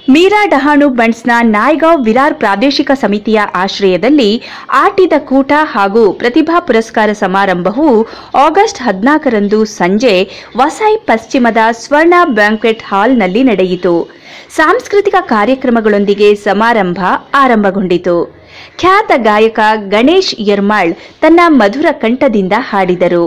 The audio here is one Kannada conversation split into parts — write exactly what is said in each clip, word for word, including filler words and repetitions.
ಮೀರಾ ಡಹಾಣು ಬಂಟ್ಸ್ನ ನಾಯಗಾಂವ್ ವಿರಾರ್ ಪ್ರಾದೇಶಿಕ ಸಮಿತಿಯ ಆಶ್ರಯದಲ್ಲಿ ಆಟಿದ ಕೂಟ ಹಾಗೂ ಪ್ರತಿಭಾ ಪುರಸ್ಕಾರ ಸಮಾರಂಭವು ಆಗಸ್ಟ್ ಹದಿನಾಲ್ಕರಂದು ಸಂಜೆ ವಸೈ ಪಶ್ಚಿಮದ ಸ್ವರ್ಣ ಬ್ಯಾಂಕ್ವೆಟ್ ಹಾಲ್ನಲ್ಲಿ ನಡೆಯಿತು. ಸಾಂಸ್ಕೃತಿಕ ಕಾರ್ಯಕ್ರಮಗಳೊಂದಿಗೆ ಸಮಾರಂಭ ಆರಂಭಗೊಂಡಿತು. ಖ್ಯಾತ ಗಾಯಕ ಗಣೇಶ್ ಯರ್ಮಾಳ್ ತನ್ನ ಮಧುರ ಕಂಠದಿಂದ ಹಾಡಿದರು.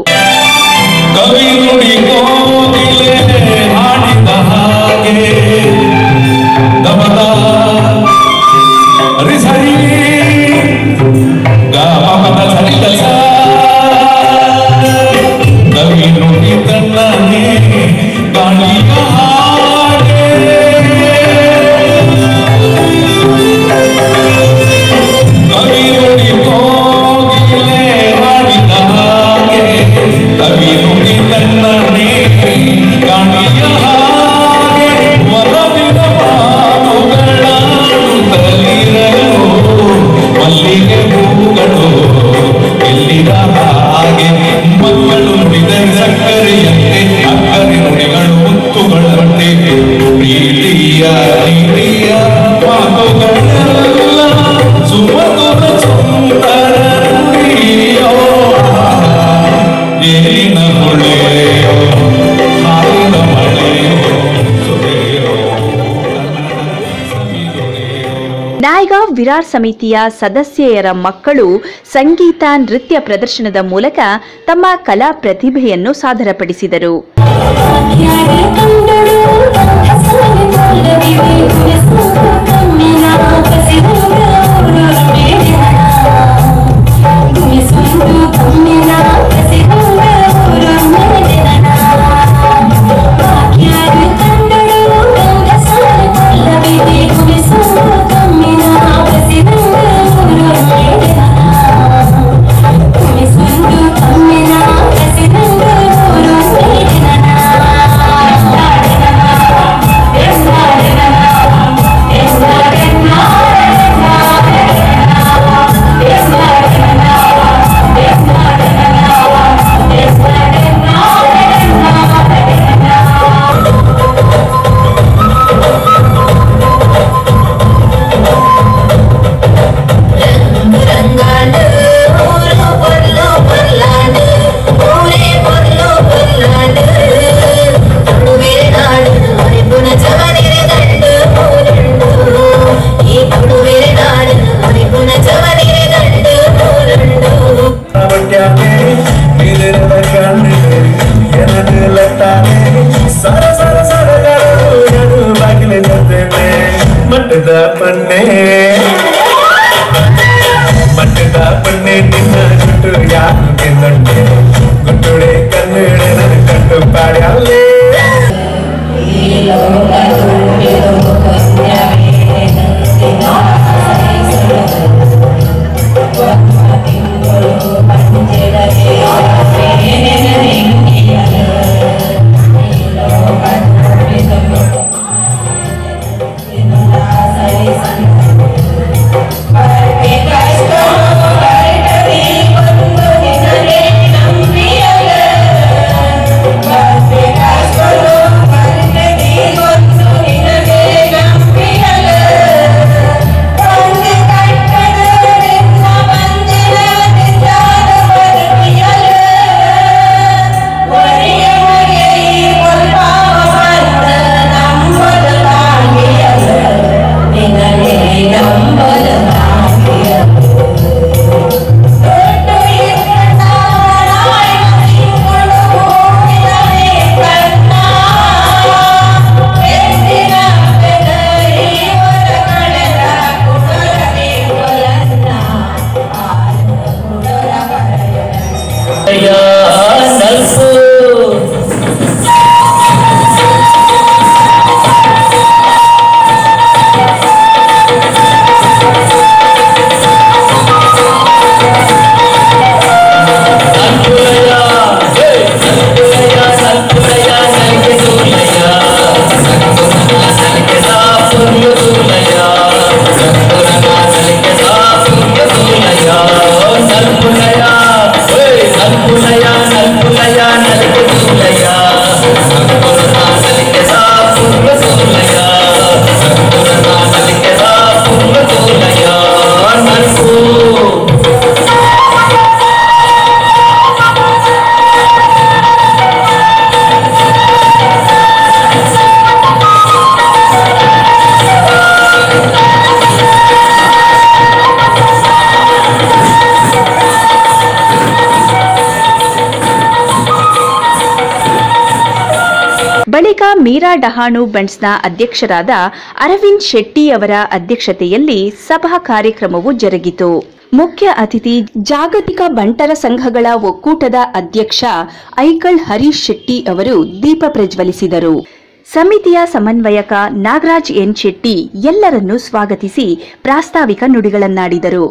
ನಾಯಗಾಂವ್ ವಿರಾರ್ ಸಮಿತಿಯ ಸದಸ್ಯೆಯರ ಮಕ್ಕಳು ಸಂಗೀತ ನೃತ್ಯ ಪ್ರದರ್ಶನದ ಮೂಲಕ ತಮ್ಮ ಕಲಾ ಪ್ರತಿಭೆಯನ್ನು ಸಾದರಪಡಿಸಿದರು. ಬಳಿಕ ಮೀರಾ ಡಹಾಣು ಬಂಟ್ಸ್ನ ಅಧ್ಯಕ್ಷರಾದ ಅರವಿಂದ್ ಶೆಟ್ಟಿ ಅವರ ಅಧ್ಯಕ್ಷತೆಯಲ್ಲಿ ಸಭಾ ಕಾರ್ಯಕ್ರಮವು ಜರುಗಿತು. ಮುಖ್ಯ ಅತಿಥಿ ಜಾಗತಿಕ ಬಂಟರ ಸಂಘಗಳ ಒಕ್ಕೂಟದ ಅಧ್ಯಕ್ಷ ಐಕಳ್ ಹರೀಶ್ ಶೆಟ್ಟಿ ಅವರು ದೀಪ ಪ್ರಜ್ವಲಿಸಿದರು. ಸಮಿತಿಯ ಸಮನ್ವಯಕ ನಾಗರಾಜ್ ಎನ್ ಶೆಟ್ಟಿ ಎಲ್ಲರನ್ನೂ ಸ್ವಾಗತಿಸಿ ಪ್ರಾಸ್ತಾವಿಕ ನುಡಿಗಳನ್ನಾಡಿದರು.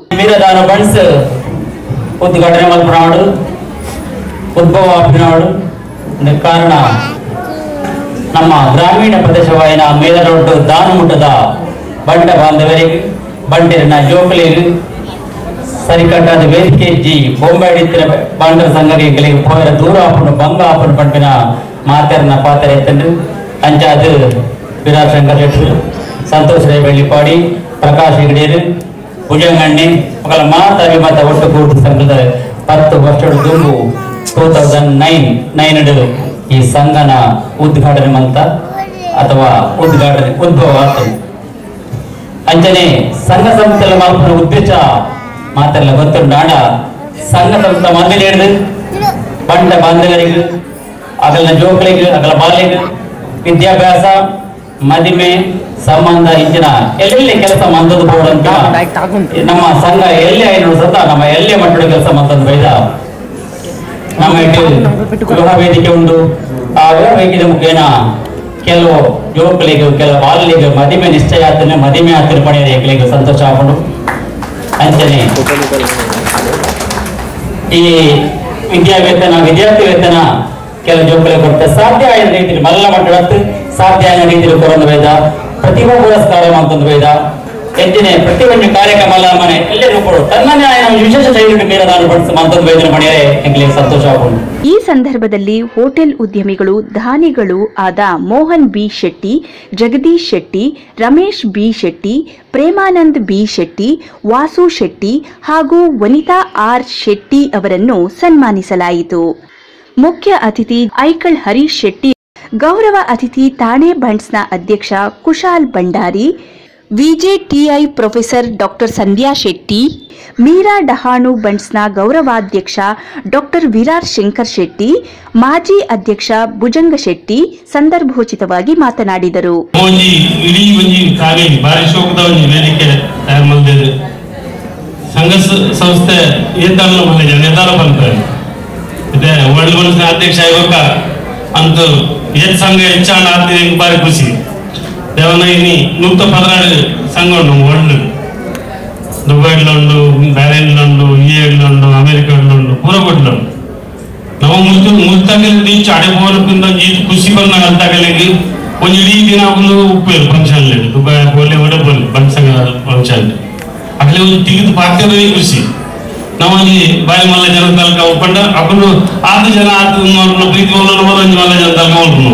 ಉದ್ಘಾಟನೆ ಮಲ್ಪನಾಡು ಉದ್ಭವ ಆಪಿನಾಡು ಕಾರಣ ನಮ್ಮ ಗ್ರಾಮೀಣ ಪ್ರದೇಶವಾಯಿನ ಮೇಲರೊಡ್ಡು ದಾನಮುಟ್ಟದ ಬಂಟ ಬಾಂಧವರಿಗೆ ಬಂಟಿರನ ಜೋಕಲಿಗೆ ಸರಿಕಟ್ಟಾದ ವೇದಿಕೆ ಜಿ ಬೊಂಬಾಡಿತ್ತಿನ ಬಾಂಡರ ಸಂಘಗಳಿಗೆ ಹೋರ ದೂರ ಆಪುಂಡು ಬಂಗ ಆಪುಂಡು ಪಂಪಿನ ಮಾತೆರನ ಪಾತ್ರ ಎತ್ತಂಡು ಅಂಚಾದ ವಿರಾಟ್ ಶಂಕರ್ ಶೆಟ್ಟಿ ಸಂತೋಷ್ ರೈ ಬೆಳ್ಳಿಪಾಡಿ ಪ್ರಕಾಶ್ ಹೆಗಡೇರು ಭುಜಂಗಣ್ಣಿ ಮಕ್ಕಳ ಮಾತಾವಿ ಮಾತ ಒಟ್ಟು ಕೂಟ ಸಂಘದ ಹತ್ತು ವರ್ಷದ ದುಂಬು ಟೂ ತೌಸಂಡ್ ನೈನ್ ನೈನ್ ಈ ಸಂಘನ ಉದ್ಘಾಟನೆ ಮಂತ ಅಥವಾ ಉದ್ಘಾಟನೆ ಉದ್ಭವ ಆಗ್ತದೆ. ಅಂಚನೆ ಸಂಘ ಸಂಸ್ಥೆಗಳ ಮಾಲ್ಪನ ಉದ್ದೇಶ ಮಾತೆಲ್ಲ ಗೊತ್ತುಂಡಾಡ ಸಂಘ ಸಂಸ್ಥೆ ಮೊದಲು ಹಿಡಿದು ಬಂಡ ಬಾಂಧವರಿಗೆ ಅಗಲ ಜೋಕಳಿಗೆ ಅಗಲ ಬಾಲಿಗೆ ವಿದ್ಯಾಭ್ಯಾಸ ಮದಿಮೆ ಸಂಬಂಧ ಇಂಚಿನ ಎಲ್ಲಿ ಕೆಲಸ ಮಂದದ್ದು ಬೋರ್ಡ್ ನಮ್ಮ ಸಂಘ ಎಲ್ಲಿ ಆಯ್ತು ಸತ ನಮ್ಮ ಎಲ್ಲೇ ಮಟ್ಟದ ಕೆಲಸ ಮಂದದ್ದು ಬೈದ ನಮ್ಮ ಇಟ್ಟು ಗೃಹ ವೇದಿಕೆ ಉಂಟು. ಆ ಗೃಹ ವೇದಿಕೆ ಮುಖೇನ ಕೆಲವು ಯುವಕರಿಗೆ ಕೆಲವು ಬಾಲಿಗೆ ಮದಿಮೆ ನಿಶ್ಚಯ ಆಗ್ತಾನೆ ಮದಿಮೆ ಆಗ್ತಿರ ಪಡೆಯಲಿಗೆ ಸಂತೋಷ ಆಗ್ಕೊಂಡು ಅಂಚನೆ ಈ ವಿದ್ಯಾವೇತನ ವಿದ್ಯಾರ್ಥಿ ವೇತನ ಕೆಲವು ಜೋಕಲಿಗೆ ಕೊಡ್ತಾರೆ. ಸಾಧ್ಯ ಆದ ರೀತಿಯಲ್ಲಿ ಮಲ್ಲ ಮಟ್ಟದ ಸಾಧ್ಯ ಆದ ರೀತಿಯಲ್ಲಿ ಕೊರೊಂದು ಬೇದ ಪ್ರತಿಭಾ ಪುರಸ್ಕಾರ ಅಂತಂದು ಬೇದ ಹೆಚ್ಚಿನ ಪ್ರತಿಯೊಂದು ಕಾರ್ಯಕ್ರಮ ಅಲ್ಲ ಮನೆ ಎಲ್ಲರೂ ಕೊಡು ತನ್ನನ್ನೇ ಆಯ್ನ ವಿಶೇಷ ಶೈಲಿ ಮೀರದಾನು ಪಡಿಸಿ ಮಂತದ್ದು ಬೇದನೆ ಮಾಡಿದರೆ ಎಂಗ್ಲಿಗೆ ಸಂತೋಷ ಆಗೋದು. ಈ ಸಂದರ್ಭದಲ್ಲಿ ಹೋಟೆಲ್ ಉದ್ಯಮಿಗಳು ದಾನಿಗಳು ಆದ Mohan B Shetty, Jagadish Shetty, Ramesh B Shetty, Premanand B Shetty, Vasu Shetty ಹಾಗೂ ವನಿತಾ ಆರ್ ಶೆಟ್ಟಿ ಅವರನ್ನು ಸನ್ಮಾನಿಸಲಾಯಿತು. ಮುಖ್ಯ ಅತಿಥಿ ಐಕಳ್ ಹರೀಶ್ ಶೆಟ್ಟಿ, ಗೌರವ ಅತಿಥಿ ತಾಣೆ ಬಂಟ್ಸ್ನ ಅಧ್ಯಕ್ಷ Kushal Bhandari, VJTI professor doctor Sandhya Shetty, Mira Dahanu ಬಂಟ್ಸ್ನ ಗೌರವಾಧ್ಯಕ್ಷ ಡಾಕ್ಟರ್ ವಿರಾರ್ ಶಂಕರ್ ಶೆಟ್ಟಿ, ಮಾಜಿ ಅಧ್ಯಕ್ಷ ಭುಜಂಗ ಶೆಟ್ಟಿ ಸಂದರ್ಭೋಚಿತವಾಗಿ ಮಾತನಾಡಿದರು. ಸಂಘ ಸಂಸ್ಥೆ ನಿರ್ಧಾರ ಬಂತಾರೆ ಇದೆ ವರ್ಲ್ಡ್ ಮನಸ್ಸಿನ ಅಧ್ಯಕ್ಷ ಆಗೋಕ ಅಂತೂ ಹೆಚ್ಚು ಸಂಘ ಹೆಚ್ಚಾಣ ಆಗ್ತಿದೆ ಬಾರಿ ಖುಷಿ ದೇವನೈನಿ ನೂತ ಪದನಾಡು ಸಂಘ ಉಂಟು ವರ್ಲ್ಡ್ ದುಬೈಡ್ಲುಂಡು ಬ್ಯಾರೇನ್ಲುಂಡು ಇಎಡ್ಲುಂಡು ಅಮೆರಿಕಡ್ಲುಂಡು ಪೂರ ಕೊಡ್ಲುಂಡು ನಾವು ಮುಲ್ತು ಮುಲ್ತಾಗಲಿ ರೀಚ್ ಅಡೆ ಬೋರ್ಪಿಂದ ಈತು ಖುಷಿ ಬಂದ ಅಂತಾಗಲಿಗೆ ಒಂದು ಇಡೀ ದಿನ ಒಂದು ಉಪ್ಪೇರು ಫಂಕ್ಷನ್ ದುಬೈ ಬೋಲೆ ಒಡೆ ಬೋಲೆ ಬಂದ್ ಸಂಘ ಫಂಕ್ಷನ್ ಅಗಲೇ ಒಂದು ತಿಗಿದು ಪಾಕ್ಯದ ಖುಷಿ ನಾವಲ್ಲಿ ಬಾಯಿ ಮಲ್ಲ ಜನ ತಲಕ ಒಪ್ಪಂಡ ಅಪ್ಪನು ಆರು ಜನ ಆತ ಪ್ರೀತಿ ಒಂದು ಮಲ್ಲ ಜನ ತಲಕ ಒಲ್ಪು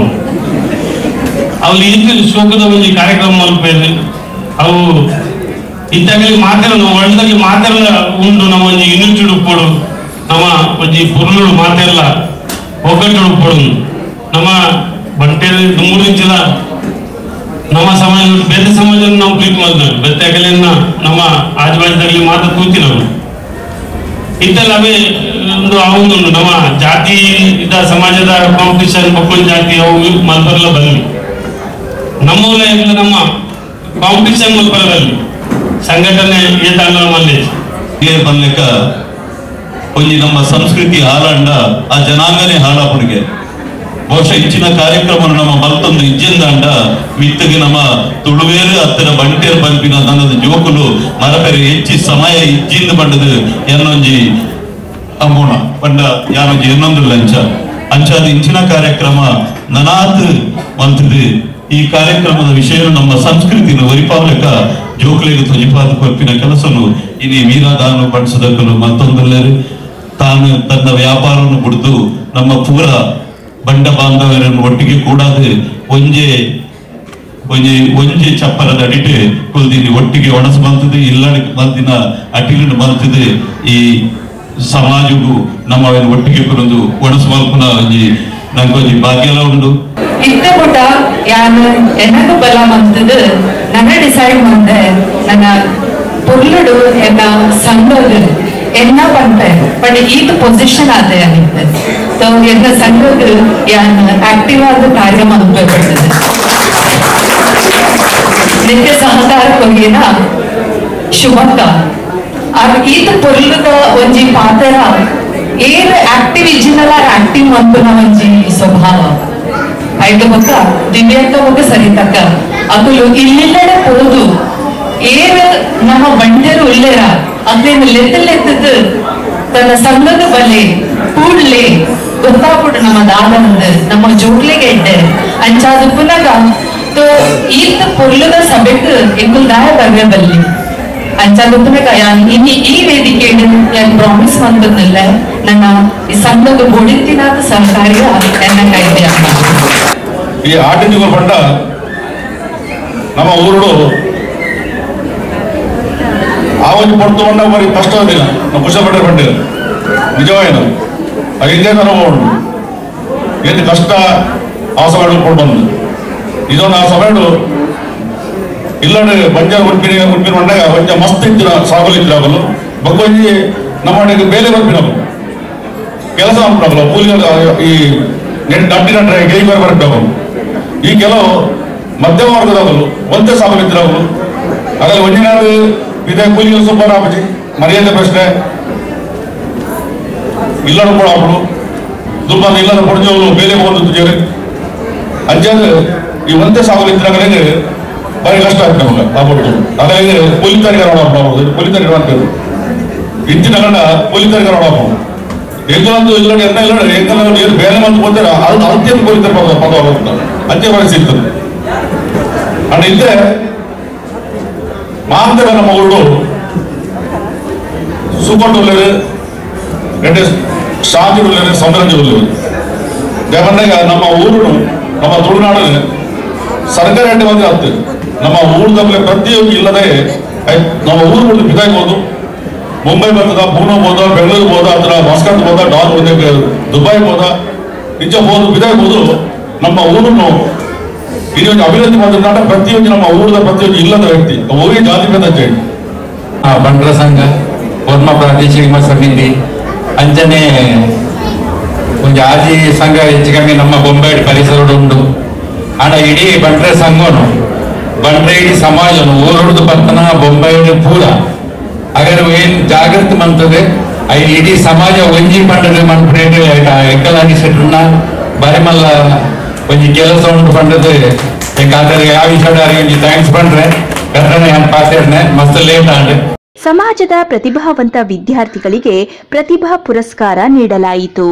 ಅವ್ರು ಇದು ಶೋಕದ ಒಂದು ಕಾರ್ಯಕ್ರಮ ಮಲ್ಪೇರು ಅವು ಇತ್ತಾಗಲಿ ಮಾತಾಡ ನಾವು ಒಳ್ಳೆದಾಗಿ ಮಾತೆಲ್ಲ ಉಂಡು ನಮ್ಮ ಒಂದು ಯೂನಿಟ್ ಉಪ್ಪೋಡು ನಮ್ಮ ಒಂದು ಪುರ್ಲು ಮಾತೆಲ್ಲ ಒಗ್ಗಟ್ಟು ಉಪ್ಪೋಡು ನಮ್ಮ ಬಂಟೆ ಮೂರಿಂಚಿದ ನಮ್ಮ ಸಮಾಜ ಬೇರೆ ಸಮಾಜ ನಾವು ಪ್ರೀತಿ ಮಾಡ್ತೇವೆ ಬೆತ್ತಾಗಲಿನ ನಮ್ಮ ಆಜುಬಾಜುದಾಗಲಿ ಮಾತು ಕೂತಿ ನಾವು ಇತ್ತಲ್ಲ ಅವೇ ಒಂದು ಅವನು ನಮ್ಮ ಜಾತಿ ಇದ ಸಮಾಜದ ಕಾಂಪಿಟಿಷನ್ ಮಕ್ಕಳ ಜಾತಿ ಅವು ಮಲ್ಪರೆಲ್ಲ ಬರಲಿ ನಮ್ಮೂರ ನಮ್ಮ ಕಾಂಪಿಟಿಷನ್ ಮಲ್ಪರದಲ್ಲಿ ಸಂಘಟನೆ ಏತಾಂಗಲ್ಲಿ ಬರ್ಲಿಕ್ಕ ಒಂಜಿ ನಮ್ಮ ಸಂಸ್ಕೃತಿ ಹಾಳಂಡ ಆ ಜನಾಂಗನೇ ಹಾಳಾಪುಡಿಗೆ ಬಹುಶಃ ಇಚ್ಚಿನ ಕಾರ್ಯಕ್ರಮ ನಮ್ಮ ಮಲ್ತೊಂದು ಇಜ್ಜಿಂದಾಂಡ ಮಿತ್ತಿಗೆ ನಮ್ಮ ತುಳುವೇರು ಹತ್ತಿರ ಬಂಟೇರು ಬಂಪಿನ ನನ್ನದು ಜೋಕುಲು ಮರಪೆರೆ ಹೆಚ್ಚಿ ಸಮಯ ಇಜ್ಜಿಂದ ಬಂಡದು ಎನ್ನೊಂಜಿ ಅಮೋಣ ಬಂಡ ಯಾನೊಂಜಿ ಇನ್ನೊಂದು ಲಂಚ ಅಂಚಾದ ಇಂಚಿನ ಕಾರ್ಯಕ್ರಮ ನನಾತ್ ಮಂತದು ಈ ಕಾರ್ಯಕ್ರಮದ ವಿಷಯ ನಮ್ಮ ಸಂಸ್ಕೃತಿನ ಒರಿಪಾವಲಕ ಜೋಕುಲಿಗೆ ತೊಜಿಪಾದ ಕೊರ್ಪಿನ ಕೆಲಸನು ಇನಿ ವೀರಾದಾನು ಬಡಿಸದಕ್ಕಲು ಮತ್ತೊಂದಲ್ಲರು ತಾನು ತನ್ನ ವ್ಯಾಪಾರವನ್ನು ಬಿಡ್ದು ನಮ್ಮ ಪೂರ ಬಂಡ ಬಾಂಧವರನ್ನು ಒಟ್ಟಿಗೆ ಕೂಡಾದು ಒಂಜೆ ಒಂಜೆ ಒಂಜೆ ಚಪ್ಪರದ ಅಡಿಟು ಕುಲ್ದಿನಿ ಒಟ್ಟಿಗೆ ಒಣಸು ಬಂತದೆ ಇಲ್ಲಡ ಮದ್ದಿನ ಅಟಿಲು ಬಂತದೆ ಈ ಸಮಾಜಗೂ ನಮ್ಮವನ್ನ ಒಟ್ಟಿಗೆ ಕುರಿದು ಒಣಸು ಮಲ್ಪುನ ಒಂಜಿ ನಂಗೊಂಜಿ ಭಾಗ್ಯಲ ಉಂಡು ಇತ್ತ ಪುಟ ಯಾನು ಎನ್ನದು ಬಲ ಮಂತದು ನನ್ನ ಡಿಸೈಡ್ ಮಂದೆ ನನ್ನ ಪುರ್ಲುಡು ಎನ್ನ ಸಂಘದ ಎನ್ನ ಪಂಪೆ ಬಟ್ ಈತ ಪೊಸಿಷನ್ ಆದ ಅನಿತ್ತೆ तो ಎನ್ನ ಸಂಘದ ಯಾನ್ ಆಕ್ಟಿವ್ ಆದ ಕಾರ್ಯ ಮಾಡಬೇಕಾಗ್ತದೆ ನಿತ್ಯ ಸಹಕಾರ ಕೊಗಿನ ಶುಭಕ್ಕ ಆಗ ಈತ ಪೊರ್ಲದ ಒಂಜಿ ಪಾತ್ರ ಏನ್ ಆಕ್ಟಿವ್ ಇಜ್ಜಿನಲ್ಲ ಆಕ್ಟಿವ್ ಮಂತನ ಒಂಜಿ ಸ್ವಭಾವ ಐದು ಬಕ್ಕ ದಿವ್ಯಾಂಗ ಬಕ್ಕ ಸರಿತಕ್ಕ ಅಕುಲು ಇಲ್ಲಿಲ್ಲಡೆ ಹೋದು ಏನ್ ನಮ್ಮ ಬಂಡೇರು ಉಳ್ಳೇರ ಅದೇನು ಲೆತ್ತಲೆತ್ತದ ತನ್ನ ಸಂಘದ ಬಲೆ ಕೂಡ್ಲೆ ಗೊತ್ತಾಗ್ಬಿಟ್ಟು ನಮ್ಮ ದಾದನದ ನಮ್ಮ ಜೋಡ್ಲೆಗೆ ಇಡ್ಡೆ ಅಂಚಾದ ಪುನಗ तो ಈತ ಪೊರ್ಲದ ಸಭೆಗೆ ಎಂಗುಲ್ದಾಯ ಬರಬಲ್ಲಿ ಅಂಚಾದ ಪುನಗ ಯಾನ್ ಇನ್ನು ಈ ವೇದಿಕೆಯಲ್ಲಿ ಯಾನ್ ಪ್ರಾಮಿಸ್ ಮಾಡ್ತಿದ್ನಲ್ಲ ನನ್ನ ಈ ಸಂಘದ ಬೋಡಿಂತಿನಾದ ಸಹಕಾರ್ಯ ಎನ್ನ ಕೈದೆ ಈ ಆಟಿನಿಗಳು ಬಂಡ ನಮ್ಮ ಊರುಡು ಆ ಒಂದು ಪಡ್ತು ಬಂಡ ಬರೀ ಕಷ್ಟ ಅದಿಲ್ಲ ನಾವು ಖುಷಿ ಪಡ್ರೆ ಬಂದಿಲ್ಲ ನಿಜವೇನು ಹಿಂಗೆ ನಾವು ಏನು ಕಷ್ಟ ಆ ಸಮಯ ಕೊಂಡು ಬಂದು ಇದೊಂದು ಆ ಸಮಯ ಇಲ್ಲಡೆ ಬಂಜಾರ ಉಡುಪಿನ ಉಡುಪಿನ ಬಂದಾಗ ಒಂಚ ಮಸ್ತ್ ಇದ್ದಿರ ಸಾಗಲು ಇದ್ದಿರಾಗಲು ಬಗ್ಗೊಂಜಿ ನಮ್ಮ ಬೇಲೆ ಬರ್ಬಿನವು ಕೆಲಸ ಮಾಡ್ಬಿಡಲ್ಲ ಕೂಲಿ ಈ ನೆಟ್ ಗಂಟಿನ ಗೈ ಬೇರೆ ಬರ್ಬಿಡವು ಈ ಕೆಲವು ಮಧ್ಯಮ ವರ್ಗದವರು ಒಂದೇ ಸಾಗಲು ಇದ್ದಿರಾಗಲು ಅದರಲ್ಲಿ ಒಂದಿನಾಡು ಇದೇ ಕೂಲಿ ಸೂಪರ್ ಆಪಜಿ ಮರ್ಯಾದೆ ಪ್ರಶ್ನೆ ಇಲ್ಲಡು ಕೂಡ ಹಾಪಡು ದುರ್ಬಲ ಇಲ್ಲದ ಪಡೆದವರು ಬೇಲೆ ಹೋಗುದು ಜೇರಿ ಅಂಜಾದ ಈ ಒಂದೇ ಸಾಗಲು ಇದ್ರಾಗಲೇ ಭಾರಿ ಕಷ್ಟ ಆಗ್ತದೆ ನಮಗೆ ಆಗ್ಬಿಟ್ಟು ಹಾಗಾಗಿ ಪೊಲೀಸರಿಗೆ ನೋಡಬಹುದು ಪೊಲೀಸರಿಗೆ ಮಾಡ್ತೇವೆ ಇಂಚಿನ ಗಂಡ ಪೊಲೀಸರಿಗೆ ನೋಡಬಹುದು ಎಂಗಲಂದು ಇಲ್ಲ ಎಲ್ಲ ಇಲ್ಲ ಎಂಗಲ ಏನು ಬೇರೆ ಮಂದು ಬಂದರೆ ಅದು ಅಂತ್ಯ ಪೊಲೀಸರ ಪದ ಪದವಾಗುತ್ತೆ ಅಂತ್ಯ ಪರಿಸ್ಥಿತಿ ಅಣ್ಣ ಇದ್ರೆ ಮಾಂತರ ನಮ್ಮ ಊರು ಸೂಪರ್ ಉಳ್ಳರು ரெண்டு ಶಾಂತಿ ಉಳ್ಳರು ಸಮೃದ್ಧಿ ಉಳ್ಳರು ದೇವಣ್ಣಗ ನಮ್ಮ ಊರು ನಮ್ಮ ತುಳುನಾಡು ಸರ್ಕಾರಿ ಅಡ್ಡೆ ಬಂದ್ರೆ ಆಗ್ತದೆ ನಮ್ಮ ಊರದಲ್ಲಿ ಪ್ರತಿಯೊಂದು ಇಲ್ಲದೆ ನಮ್ಮ ಊರು ಒಂದು ಬಿದಾಯ್ಬೋದು ಮುಂಬೈ ಬರ್ತದ ಪೂನಾ ಹೋದ ಬೆಂಗಳೂರು ಹೋದ ಅಥವಾ ಮಸ್ಕತ್ ಹೋದ ಡಾಲ್ ಹೋದ ದುಬೈ ಹೋದ ನಿಜ ಹೋದು ಬಿದಾಯ್ಬೋದು ನಮ್ಮ ಊರನ್ನು ಇದೊಂದು ಅಭಿವೃದ್ಧಿ ಮಾಡಿದ ಪ್ರತಿಯೊಂದು ನಮ್ಮ ಊರದ ಪ್ರತಿಯೊಂದು ಇಲ್ಲದ ವ್ಯಕ್ತಿ ಊರಿಗೆ ಜಾತಿ ಭೇದ ಅಂತ ಹೇಳಿ ಬಂಡ್ರ ಸಂಘ ಪದ್ಮ ಪ್ರಾದೇಶಿಕ ಸಮಿತಿ ಅಂಜನೆ ಒಂದು ಆಜಿ ಸಂಘ ಹೆಚ್ಚು ಕಮ್ಮಿ ನಮ್ಮ ಬೊಂಬೈ ಪರಿಸರ ಉಂಟು ಆಡ ಇಡೀ ಬಂಡ್ರೆ ಸಂಘನು ಬಂಡ್ರೆ ಇಡೀ ಸಮಾಜನು ಊರುಡ್ದು ಬರ್ತನ ಬೊಂಬೈ ಪೂರ ಅಗರ್ ಏನ್ ಜಾಗೃತಿ ಮಂತದೆ ಐ ಇಡೀ ಸಮಾಜ ಒಂಜಿ ಪಂಡದೆ ಮನ್ಪೇಟೆ ಎಕ್ಕಲಾಗಿ ಸೆಟ್ರನ್ನ ಬರಿಮಲ್ಲ ಒಂಜಿ ಕೆಲಸ ಉಂಟು ಪಂಡದು ಅದರ ಯಾವ ವಿಷಯ ಒಂಜಿ ಥ್ಯಾಂಕ್ಸ್ ಪಂಡ್ರೆ ಕರ್ನಾಟಕ ನಾನು ಪಾಸೇರ್ನೆ ಮಸ್ತ್ ಲೇಟ್ ಆಂಡೆ ಸಮಾಜದ ಪ್ರತಿಭಾವಂತ ವಿದ್ಯಾರ್ಥಿಗಳಿಗೆ ಪ್ರತಿಭಾ ಪುರಸ್ಕಾರ ನೀಡಲಾಯಿತು.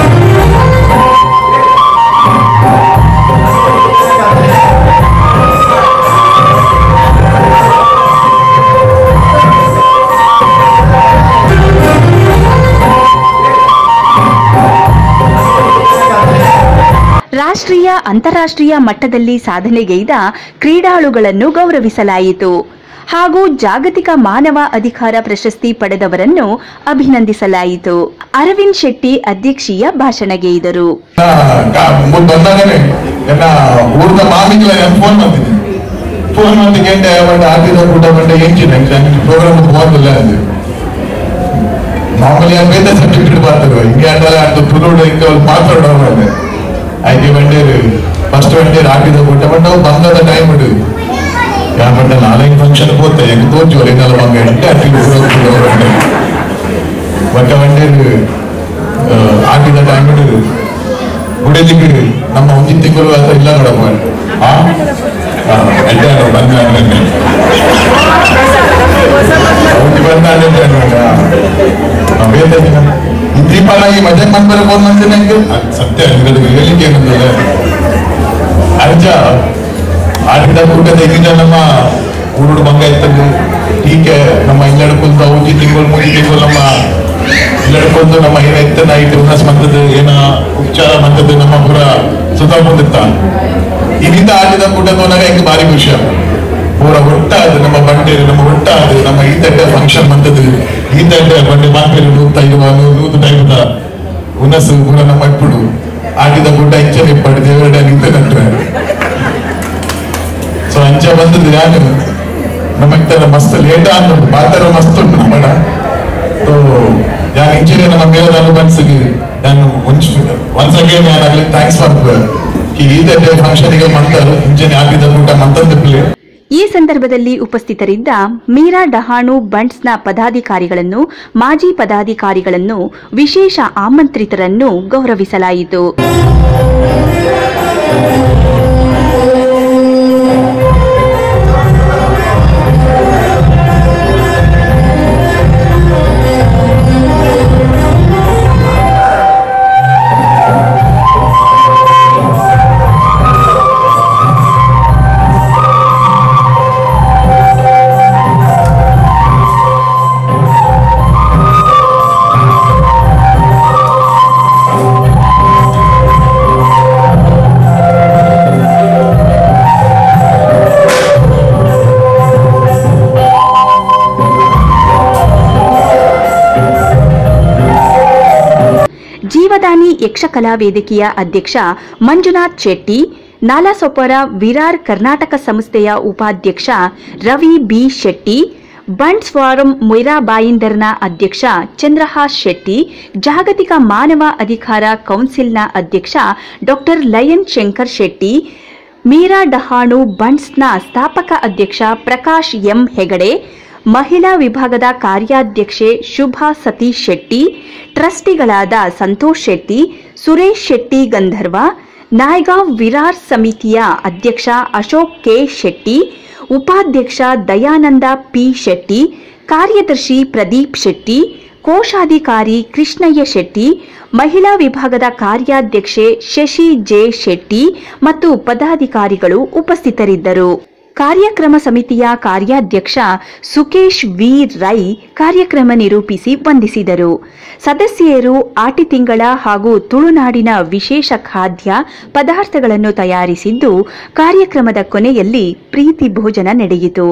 ರಾಷ್ಟ್ರೀಯ ಅಂತಾರಾಷ್ಟ್ರೀಯ ಮಟ್ಟದಲ್ಲಿ ಸಾಧನೆಗೈದ ಕ್ರೀಡಾಳುಗಳನ್ನು ಗೌರವಿಸಲಾಯಿತು ಹಾಗೂ ಜಾಗತಿಕ ಮಾನವ ಅಧಿಕಾರ ಪ್ರಶಸ್ತಿ ಪಡೆದವರನ್ನು ಅಭಿನಂದಿಸಲಾಯಿತು. ಅರವಿಂದ್ ಶೆಟ್ಟಿ ಅಧ್ಯಕ್ಷೀಯ ಭಾಷಣಗೈದರು. ಮಾಮೂಲಿ ಬೇರೆ ಸರ್ಟಿಫಿಕೇಟ್ ಬರ್ತಾರೆ ಹಿಂಗೆ ಅದು ತುಳುಡು ಹಿಂಗೆ ಮಾತಾಡೋದು ಐದು ಬಂಡೇರು ಫಸ್ಟ್ ಬಂಡೇರು ಹಾಕಿದ ಕೊಟ್ಟ ಬಟ್ ನಾವು ಬಂದದ ಟೈಮ್ ಇಡು ಯಾವ ಬಣ್ಣ ನಾಲ್ಕು ಫಂಕ್ಷನ್ ಹೋಗ್ತಾ ಹೆಂಗೆ ತೋಚು ಹೊರಗೆಲ್ಲ ಬಂಗ ಎಂಟು ಹಾಕಿ ಬಟ್ಟ ಬಂಡೇರು ಹಾಕಿದ ಟೈಮ್ ಇಡು ಹುಡುಗಿಗೆ ನಮ್ಮ ಒಂದಿ ತಿಂಗಳು ಅಥವಾ ಇಲ್ಲ ನೋಡಪ್ಪ ಹಾ ಎಂಟ ಬಂದ ಈ ದೀಪಾಲ ಈ ಮಜಾ ಮಾಡ್ಬಾರ ನಂಗೆ ಸತ್ಯ ಹೇಳಿಕೆ ಏನಂದ್ರೆ ಅರ್ಜ ಆಟದ ಕೂಟದ ಈಗ ನಮ್ಮ ಊರುಡು ಬಂಗ ಇರ್ತದೆ ಟೀಕೆ ನಮ್ಮ ಇಲ್ಲಡ್ಕೊಂತ ಉಜ್ಜಿ ತಿಂಗಳು ಮುಗಿ ತಿಂಗಳು ನಮ್ಮ ಇಲ್ಲಡ್ಕೊಂಡು ನಮ್ಮ ಏನ ಇತ್ತ ನೈಟ್ ಉನ್ನಸ್ ಮಂತದ್ದು ಏನ ಉಪಚಾರ ಮಂತದ್ದು ನಮ್ಮ ಪೂರ ಸುತ್ತ ಬಂದಿತ್ತ ಇದರಿಂದ ಆಟದ ಕೂಟದವನಾಗ ಹೆಂಗೆ ಭಾರಿ ಖುಷಿ ಪೂರ ಒಟ್ಟಾದ ನಮ್ಮ ಬಂಡೇರು ನಮ್ಮ ಒಟ್ಟಾದ ನಮ್ಮ ಈ ತಡ್ಡೆ ಫಂಕ್ಷನ್ ಬಂದದ್ದು ಈ ತಡ್ಡೆ ಬಂಡೆ ಮಾಪೇರು ನೂತ ಇರುವ ನೂತು ಟೈಮ್ದ ಉನಸು ಪೂರ ನಮ್ಮ ಇಟ್ಬಿಡು ಆಟಿದ ಗುಡ್ಡ ಇಚ್ಛೆ ಪಡೆ ದೇವರಡೆ ನಿಂತ ಕಂಡ್ರೆ ಸೊ ಅಂಚ ಬಂದದ್ದು ಯಾರು ನಮ್ಮ ಮಸ್ತ್ ಲೇಟ್ ಆದ ಪಾತ್ರ ಮಸ್ತ್ ಉಂಟು ನಮ್ಮ ಸೊ ಯಾಕೆ ಇಂಚಿನ ನಮ್ಮ ಮೇಲ ಅನುಬಂಧಿಸಿಗೆ ನಾನು ಒನ್ಸ್ ಅಗೇನ್ ಯಾರಾಗಲಿ ಥ್ಯಾಂಕ್ಸ್ ಫಾರ್ ಈ ಇದೇ ಫಂಕ್ಷನ್ಗೆ ಮಾಡ್ತಾರೆ ಇಂಜಿನ್ ಆಗಿದ್ದ ಊಟ ಮಂತಂದಿರ್ಲಿ. ಈ ಸಂದರ್ಭದಲ್ಲಿ ಉಪಸ್ಥಿತರಿದ್ದ ಮೀರಾ ಡಹಾಣು ಬಂಟ್ಸ್ನ ಪದಾಧಿಕಾರಿಗಳನ್ನು, ಮಾಜಿ ಪದಾಧಿಕಾರಿಗಳನ್ನು, ವಿಶೇಷ ಆಮಂತ್ರಿತರನ್ನು ಗೌರವಿಸಲಾಯಿತು. ಜೀವದಾನಿ ಯಕ್ಷಕಲಾ ವೇದಿಕೆಯ ಅಧ್ಯಕ್ಷ ಮಂಜುನಾಥ್ ಶೆಟ್ಟಿ, ನಾಲಾಸೊಪರ ವಿರಾರ್ ಕರ್ನಾಟಕ ಸಂಸ್ಥೆಯ ಉಪಾಧ್ಯಕ್ಷ ರವಿ ಬಿ ಶೆಟ್ಟಿ, ಬಂಟ್ಸ್ ಫಾರಂ ಮೊಯ್ರಾ ಬಾಯಿಂದರ್ನ ಅಧ್ಯಕ್ಷ ಚಂದ್ರಹಾಸ್ ಶೆಟ್ಟಿ, ಜಾಗತಿಕ ಮಾನವ ಅಧಿಕಾರ ಕೌನ್ಸಿಲ್ನ ಅಧ್ಯಕ್ಷ ಡಾಕ್ಟರ್ ಲಯನ್ ಶಂಕರ್ ಶೆಟ್ಟಿ, ಮೀರಾ ಡಹಾಣು ಬಂಟ್ಸ್ನ ಸ್ಥಾಪಕ ಅಧ್ಯಕ್ಷ ಪ್ರಕಾಶ್ ಎಂ ಹೆಗಡೆ, ಮಹಿಳಾ ವಿಭಾಗದ ಕಾರ್ಯಾಧ್ಯಕ್ಷೆ ಶುಭಾ ಸತೀಶ್ ಶೆಟ್ಟಿ, ಟ್ರಸ್ಟಿಗಳಾದ ಸಂತೋಷ್ ಶೆಟ್ಟಿ, ಸುರೇಶ್ ಶೆಟ್ಟಿ ಗಂಧರ್ವ, ನಾಯ್ಗಾಂವ್ ವಿರಾರ್ ಸಮಿತಿಯ ಅಧ್ಯಕ್ಷ ಅಶೋಕ್ ಕೆ ಶೆಟ್ಟಿ, ಉಪಾಧ್ಯಕ್ಷ ದಯಾನಂದ ಪಿ ಶೆಟ್ಟಿ, ಕಾರ್ಯದರ್ಶಿ ಪ್ರದೀಪ್ ಶೆಟ್ಟಿ, ಕೋಶಾಧಿಕಾರಿ ಕೃಷ್ಣಯ್ಯ ಶೆಟ್ಟಿ, ಮಹಿಳಾ ವಿಭಾಗದ ಕಾರ್ಯಾಧ್ಯಕ್ಷೆ ಶಶಿ ಜೆ ಶೆಟ್ಟಿ ಮತ್ತು ಪದಾಧಿಕಾರಿಗಳು ಉಪಸ್ಥಿತರಿದ್ದರು. ಕಾರ್ಯಕ್ರಮ ಸಮಿತಿಯ ಕಾರ್ಯಾಧ್ಯಕ್ಷ ಸುಕೇಶ್ ವಿ ರೈ ಕಾರ್ಯಕ್ರಮ ನಿರೂಪಿಸಿ ವಂದಿಸಿದರು. ಸದಸ್ಯರು ಆಟಿ ತಿಂಗಳ ಹಾಗೂ ತುಳುನಾಡಿನ ವಿಶೇಷ ಖಾದ್ಯ ಪದಾರ್ಥಗಳನ್ನು ತಯಾರಿಸಿದ್ದು, ಕಾರ್ಯಕ್ರಮದ ಕೊನೆಯಲ್ಲಿ ಪ್ರೀತಿ ಭೋಜನ ನಡೆಯಿತು.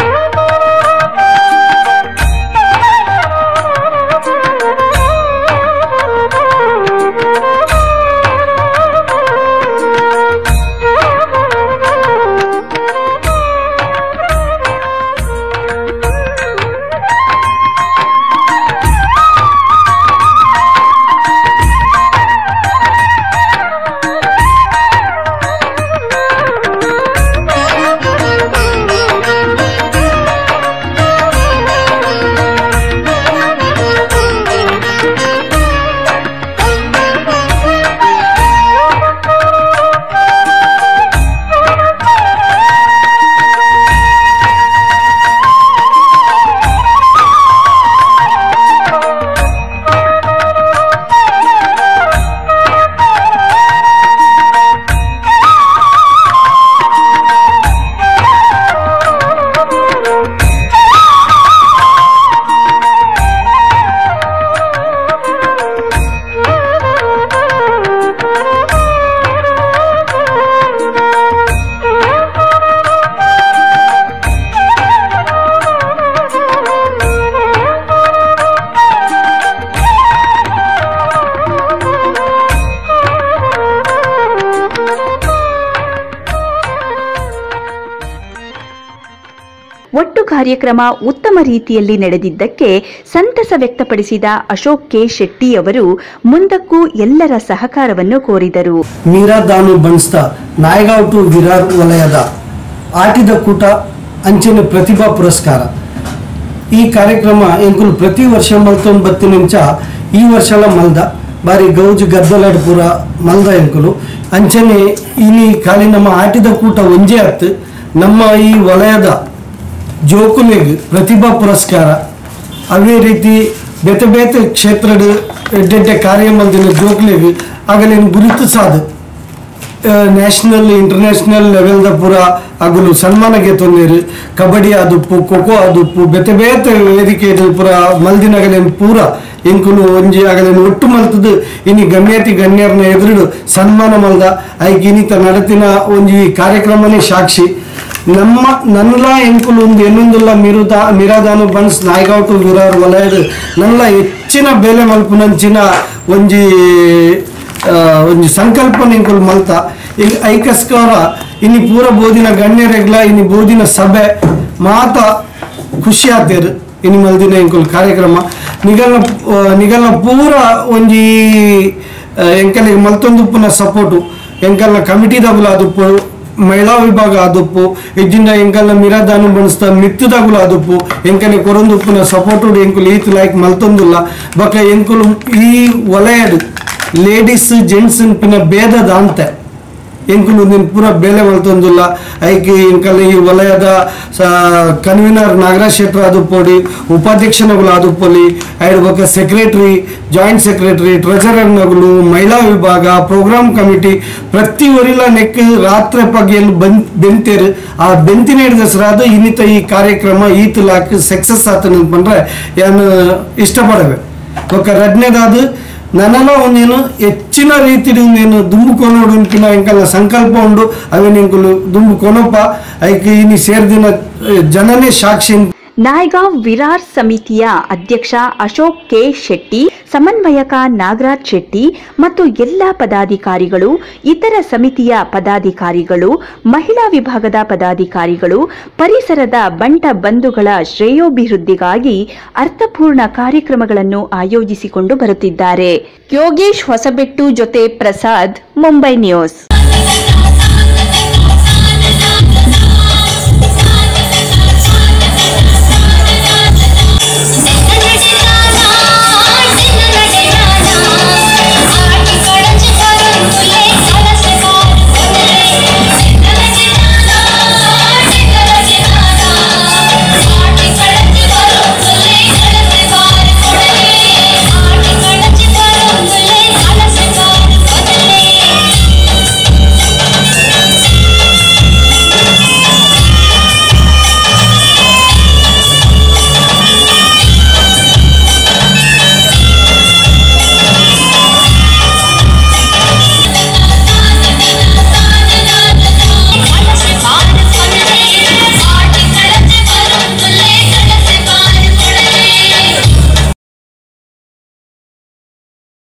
ಒಟ್ಟು ಕಾರ್ಯಕ್ರಮ ಉತ್ತಮ ರೀತಿಯಲ್ಲಿ ನಡೆದಿದ್ದಕ್ಕೆ ಸಂತಸ ವ್ಯಕ್ತಪಡಿಸಿದ ಅಶೋಕ್ ಕೆ ಶೆಟ್ಟಿ ಅವರು ಮುಂದಕ್ಕೂ ಎಲ್ಲರ ಸಹಕಾರವನ್ನು ಕೋರಿದರು. ಮೀರಾ ದಾನು ಬನ್ಸ್ತ ನಾಯಗಾಂವ್ ಟು ವಿರಾರ್ ವಲಯದ ಆಟಿದ ಕೂಟ ಅಂಚೆನ ಪ್ರತಿಭಾ ಪುರಸ್ಕಾರ ಈ ಕಾರ್ಯಕ್ರಮ ಎಂಕುಲು ಪ್ರತಿ ವರ್ಷ ಮಲ್ತೊಂಬತ್ತಿನಿಂಚ ಈ ವರ್ಷಲ ಮಲ್ದ ಬಾರಿ ಗೌಜು ಗದ್ದಲಾಡ್ಪುರ ಮಲ್ದ ಎಂಕುಲು ಅಂಚನೆ ಇಲ್ಲಿ ಖಾಲಿ ನಮ್ಮ ಆಟಿದ ಕೂಟ ಒಂಜೆ ಹತ್ತು ನಮ್ಮ ಈ ವಲಯದ ಜೋಕುಲೆಗ್ ಪ್ರತಿಭಾ ಪುರಸ್ಕಾರ ಅವೇ ರೀತಿ ಬೇತೆ ಬೇತೆ ಕ್ಷೇತ್ರದ ಎಡ್ಡೆಡ್ಡೆ ಕಾರ್ಯ ಮಲ್ದಿನ ಜೋಕುಲೆಗ್ ಆಗಲೇನು ಗುರುತು ಸಾಧು ನ್ಯಾಷನಲ್ ಇಂಟರ್ನ್ಯಾಷನಲ್ ಲೆವೆಲ್ದ ಪೂರ ಆಗಲು ಸನ್ಮಾನಗೆ ತೊಂದೇರು ಕಬಡ್ಡಿ ಆದುಪ್ಪು ಖೋಖೋ ಆದುಪ್ಪು ಬೇತೆ ಬೇತೆ ವೇದಿಕೆ ಪೂರ ಮಲ್ದಿನಗಲೇನು ಪೂರ ಎಂಕುಲು ಒಂಜಿ ಆಗಲೇನು ಒಟ್ಟು ಮಲ್ತದು ಇನಿ ಗಣ್ಯತಿ ಗಣ್ಯರನ್ನ ಎದುರು ಸನ್ಮಾನ ಮಲ್ದ ಐಕ್ ಇನ್ನಿತ ನಡತಿನ ಒಂಜಿ ಕಾರ್ಯಕ್ರಮನೇ ಸಾಕ್ಷಿ ನಮ್ಮ ನನ್ನಲ ಎಂಕುಲು ಒಂದು ಇನ್ನೊಂದುಲ್ಲ ಮಿರುದ ಮಿರಾದಾನು ಬನ್ಸ್ ನಾಯಗಾಂವ್ ಟು ವಿರಾರ್ ವಲಯದ ನನ್ನಲ ಹೆಚ್ಚಿನ ಬೆಲೆ ಮಲ್ಪುನಂಚಿನ ಒಂಜಿ ಒಂಜಿ ಸಂಕಲ್ಪನೆ ಎಂಕುಲು ಮಲ್ತ ಈಗ ಐಕಸ್ಕಾರ ಇನ್ನು ಪೂರ ಬೋದಿನ ಗಣ್ಯರೆಗ್ಲ ಇನ್ನು ಬೋದಿನ ಸಭೆ ಮಾತ ಖುಷಿ ಆತೇರು ಇನ್ನು ಮಲ್ದಿನ ಎಂಕುಲು ಕಾರ್ಯಕ್ರಮ ನಿಗಲ್ನ ನಿಗಲ್ನ ಪೂರ ಒಂಜಿ ಎಂಕಲ್ಗೆ ಮಲ್ತೊಂದು ಉಪ್ಪುನ ಸಪೋರ್ಟು ಎಂಕಲ್ನ ಕಮಿಟಿದಾಗುಲ ಅದುಪ್ಪು ಮಹಿಳಾ ವಿಭಾಗ ಆದುಪ್ಪು ಇಜ್ಜಿಂದ ಎಂಕಲ್ನ ಮಿರಾದಾನು ಬಣಿಸ್ತಾ ಮಿತ್ತದಾಗುಲ ಆದುಪ್ಪು ಎಂಕನೆ ಕೊರೊಂದು ಉಪ್ಪುನ ಸಪೋರ್ಟು ಎಂಕುಲು ಈತ್ ಲೈಕ್ ಮಲ್ತೊಂದುಲ್ಲ ಬಕ ಎಂಕುಲು ಈ ವಲಯಡು ಲೇಡೀಸ್ ಜೆಂಟ್ಸ್ ಪಿನ ಭೇದದ ಅಂತ ಎಂಕುಲು ನಿನ್ ಪೂರ ಬೇಲೆ ಮಲ್ತೊಂದುಲ್ಲ ಐಕಿ ಎಂಕಲ್ ಈ ವಲಯದ ಕನ್ವೀನರ್ ನಾಗರಾಜ್ ಶೆಟ್ರ್ ಆದುಪ್ಪೋಡಿ ಉಪಾಧ್ಯಕ್ಷನಗಳು ಆದುಪ್ಪಲಿ ಐದು ಬಕ ಸೆಕ್ರೆಟರಿ ಜಾಯಿಂಟ್ ಸೆಕ್ರೆಟರಿ ಟ್ರೆಜರರ್ ನಗುಲು ಮಹಿಳಾ ವಿಭಾಗ ಪ್ರೋಗ್ರಾಮ್ ಕಮಿಟಿ ಪ್ರತಿ ಒರಿಲ ನೆಕ್ ರಾತ್ರಿ ಪಗೆಯಲ್ಲಿ ಬಂದ್ ಬೆಂತೇರು ಆ ಬೆಂತಿನ ಹಿಡಿದಸರಾದ ಇನ್ನಿತ ಈ ಕಾರ್ಯಕ್ರಮ ಈತ್ ಲಾಕ್ ಸಕ್ಸಸ್ ಆತನ ಪಂಡ್ರೆ ಏನು ಇಷ್ಟಪಡವೆ ఒక రెండనేదాదు ನನ್ನಲ್ಲ ಒಂದೇನು ಹೆಚ್ಚಿನ ರೀತಿ నేను ದುಂಬುಕೊನೋಡು ಅಂಕಿನ ಎಂಕಲ್ಲ ಸಂಕಲ್ಪ ಉಂಡು ಅವೇ ನಿಂಕುಲು ದುಂಬುಕೊನಪ್ಪ ಐಕೆ ಇನಿ ಸೇರ್ದಿನ ಜನನೇ ಸಾಕ್ಷಿ. ನಾಯಗಾಂವ್ ವಿರಾರ್ ಸಮಿತಿಯ ಅಧ್ಯಕ್ಷ ಅಶೋಕ್ ಕೆ ಶೆಟ್ಟಿ, ಸಮನ್ವಯಕ ನಾಗರಾಜ್ ಶೆಟ್ಟಿ ಮತ್ತು ಎಲ್ಲ ಪದಾಧಿಕಾರಿಗಳು, ಇತರ ಸಮಿತಿಯ ಪದಾಧಿಕಾರಿಗಳು, ಮಹಿಳಾ ವಿಭಾಗದ ಪದಾಧಿಕಾರಿಗಳು ಪರಿಸರದ ಬಂಟ ಬಂಧುಗಳ ಶ್ರೇಯೋಭಿವೃದ್ಧಿಗಾಗಿ ಅರ್ಥಪೂರ್ಣ ಕಾರ್ಯಕ್ರಮಗಳನ್ನು ಆಯೋಜಿಸಿಕೊಂಡು ಬರುತ್ತಿದ್ದಾರೆ. ಯೋಗೇಶ್ ಹೊಸಬೆಟ್ಟು ಜೊತೆ ಪ್ರಸಾದ್, ಮುಂಬೈ ನ್ಯೂಸ್.